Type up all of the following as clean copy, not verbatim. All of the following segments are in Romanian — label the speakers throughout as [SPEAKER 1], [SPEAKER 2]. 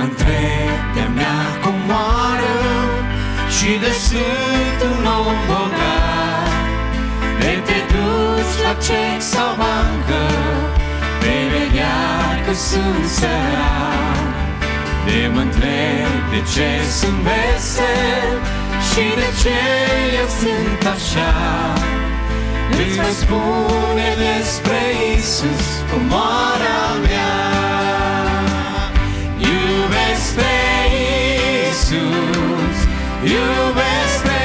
[SPEAKER 1] întreb de-a mea comoară și de sunt un om bogat, de te duci la cec sau bancă, vei vedea că sunt sărac. De mă întreb de ce sunt vesel și de ce eu sunt așa, îți voi spune despre Iisus, comoara mea. Iubesc pe Iisus, iubesc pe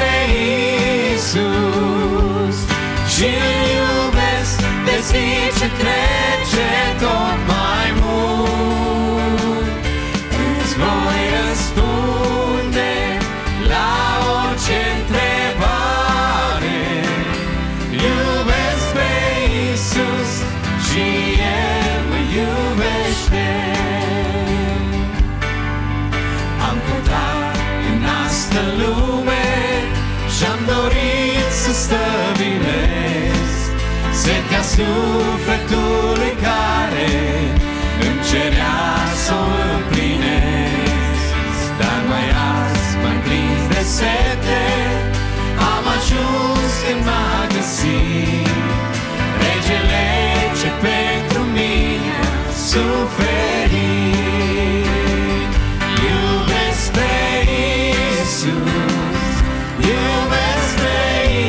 [SPEAKER 1] Iisus și-L iubesc de zi ce trece tot mai mult. Îți voi răspunde la orice întrebare. Iubesc pe Iisus și El mă iubește. Am căutat în asta lume și-am dorit să stăvilesc setea sufletului care îmi cerea să o împlinesc. Dar mai azi, mai prins de sete, am ajuns când m-a găsit Regele ce pentru mine a suferit. Iubesc pe Iisus, iubesc pe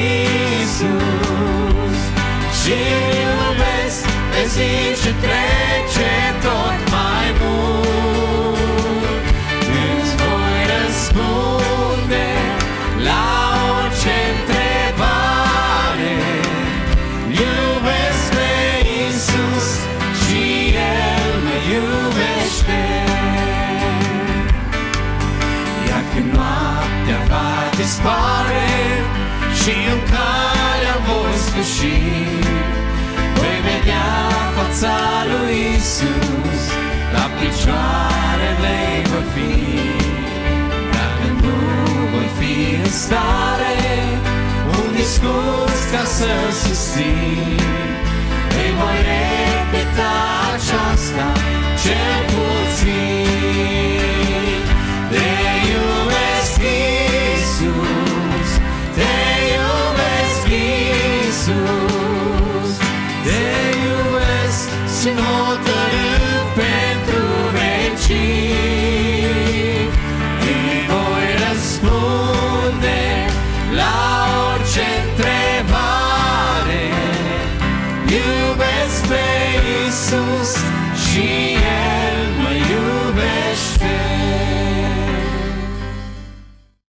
[SPEAKER 1] Iisus și-L iubesc pe zi ce trece tot mai mult. Îți voi răspunde la orice întrebare. Iubesc pe Iisus și El mă iubește. Iar când noaptea va dispare și în calea voi sfârși, voi vedea fața lui Iisus, la picioarele voi fi. Dacă nu voi fi în stare un discurs ca să-L susțin, îi voi repeta aceasta cel puțin. Te iubesc, Iisus, te iubesc, Iisus, te iubesc și n-hotărâm pentru vecii. Îi voi răspunde la orice întrebare. Iubesc pe Iisus și